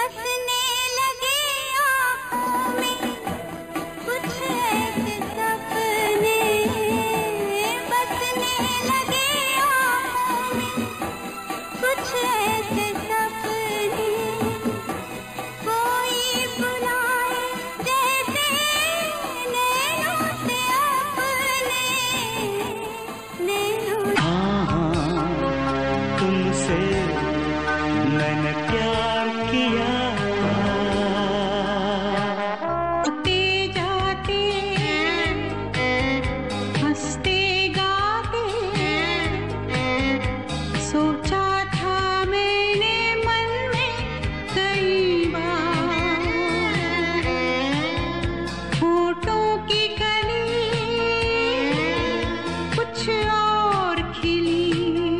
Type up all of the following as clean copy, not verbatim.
बसने लगे आँखों में कुछ ऐसे सपने, बसने लगे आँखों में कुछ ऐसे सपने, कोई बुलाए जैसे नैनों से अपने, नैनों से। हाँ हाँ तुमसे मैंने प्यार किया। आते जाते हंसते गाते सोचा था मैंने मन में कई बार, होठों की कली कुछ और खिली,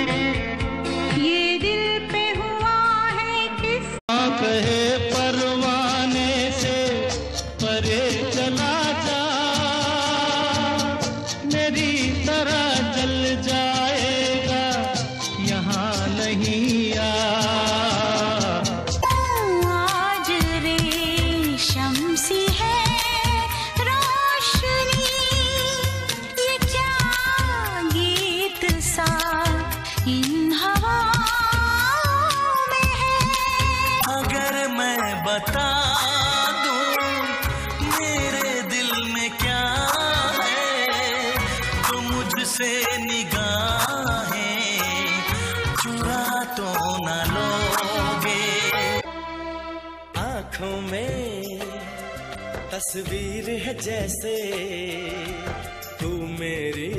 ये दिल पे हुआ है किस कहे परवाने से परे चला जा, मेरी तरह जल जाएगा यहाँ नहीं आ। आज रेशम सी है रोशनी, ये क्या गीत सा इन हवाओं में है। अगर मैं बता दूं मेरे दिल में क्या है, तो मुझसे निगाहें चुरा तो न लोगे। आँखों में तस्वीर है जैसे तू मेरी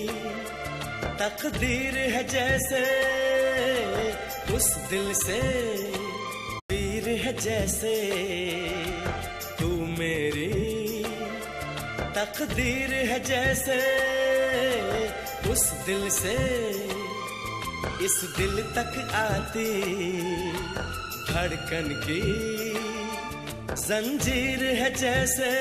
तकदीर है जैसे, उस दिल से तस्वीर है जैसे तू मेरी तकदीर है जैसे, उस दिल से इस दिल तक आती धड़कन की जंजीर है जैसे।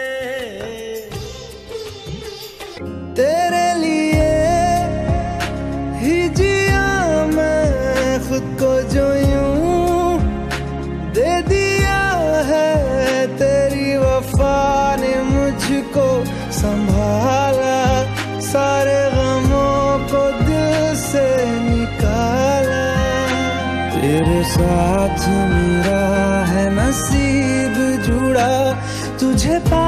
तेरे लिए ही जिया मैं खुद को जो यूं दे दिया है, तेरी वफा ने मुझको संभाला, सारे गमों को दिल से निकाला। तेरे साथ मेरा है नसीब जुड़ा, तुझे